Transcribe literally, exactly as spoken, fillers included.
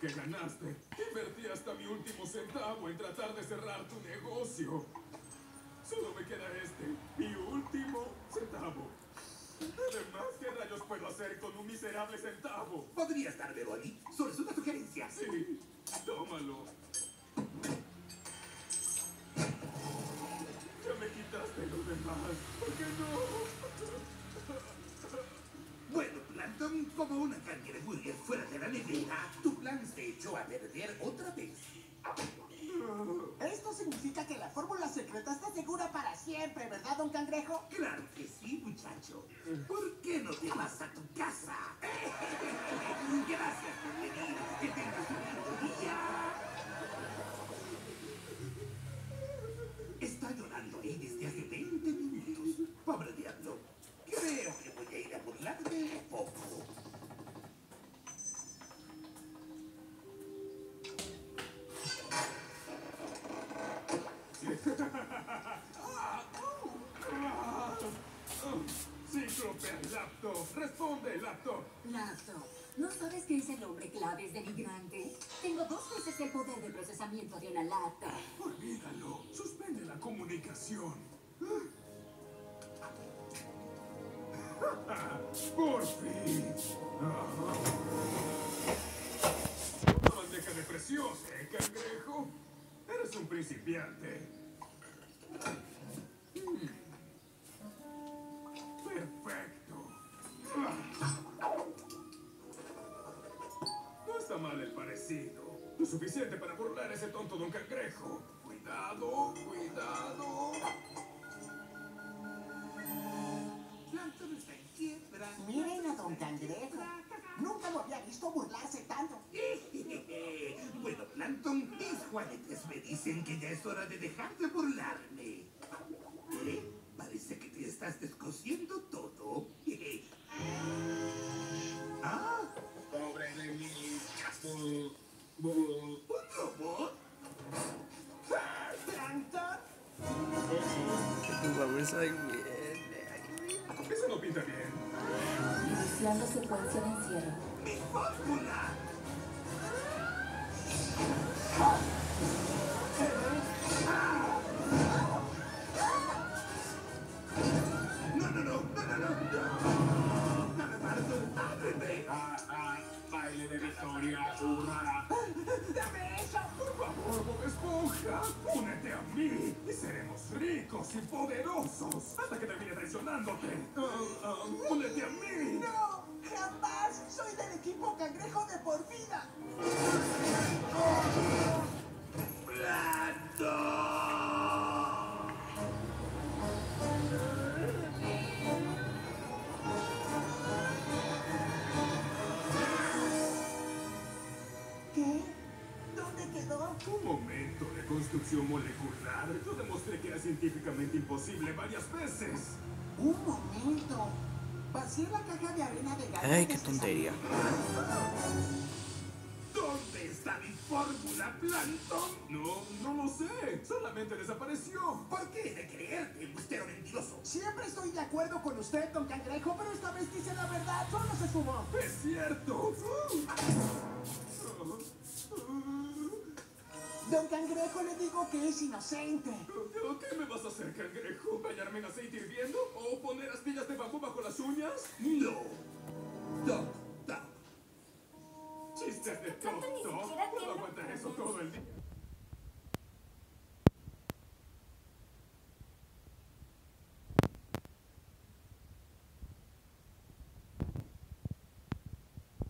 que ganaste. Invertí hasta mi último centavo en tratar de cerrar tu negocio. Solo me queda este, mi último centavo. Además, ¿qué rayos puedo hacer con un miserable centavo? ¿Podrías darme boli? Solo es una sugerencia. Sí, tómalo. Ya me quitaste lo demás. ¿Por qué no? Bueno, Plankton, como una cangreburger fuera de la nevera, tu plan se echó a perder otra vez. Esto significa que la fórmula secreta está segura para siempre, ¿verdad, don Cangrejo? Claro que sí, muchacho. ¿Por qué no te vas a tu casa? Gracias por venir. Que tengas un lindo día. Está llorando ahí desde hace veinte minutos. Pobre diablo. Creo que voy a ir a burlarme un poco. Cíclope, laptop, responde, laptop. Laptop, ¿no sabes qué es el nombre clave es denigrante? Tengo dos veces el poder de procesamiento de una laptop. Olvídalo, suspende la comunicación. Por fin. Una bandeja de precios, ¿eh, cangrejo? Eres un principiante. Perfecto. No está mal el parecido. Lo suficiente para burlar a ese tonto don Cangrejo. Cuidado, cuidado. Plankton está en quiebra. Miren a don Cangrejo. Nunca lo había visto burlarse tanto. Bueno, Plankton, mis juanetes me dicen que ya es hora de dejar de burlarme. ¿Eh? Parece que te estás descosiendo todo. ¿Ah? Pobre de mí. Bull, bull. ¿Un robot? ¿Plankton? Vamos a ver. Eso no pinta bien. Iniciando secuencia de encierro. ¡Mi fórmula! No, no, no, no, no, no, no. Dame Barton, ábreme. Ah, ah, baile de victoria, hurra. ¡Dame eso! Por favor, Bob Esponja, únete a mí y seremos ricos y poderosos hasta que termine traicionándote. Ah, ah, únete a mí. ¡No! ¡Jamás! ¡Soy del equipo Cangrejo de por vida! ¡Plankton! ¿Qué? ¿Dónde quedó? Un momento de construcción molecular. Yo demostré que era científicamente imposible varias veces. Un momento. Vacié la caja de arena de gallo. Ay, qué tontería. ¿Dónde está mi fórmula, Plankton? No, no lo sé. Solamente desapareció. ¿Por qué he de creerte, embustero mentiroso? Siempre estoy de acuerdo con usted, don Cangrejo, pero esta vez dice la verdad. Solo se sumó. ¡Es cierto! Don Cangrejo, le digo que es inocente. ¿Qué me vas a hacer, cangrejo? ¿Bañarme en aceite hirviendo? ¿O poner astillas de bambú bajo las uñas? No. Toc, toc. Chistes de Plankton ni tonto. siquiera Puedo tiene aguantar eso todo el día.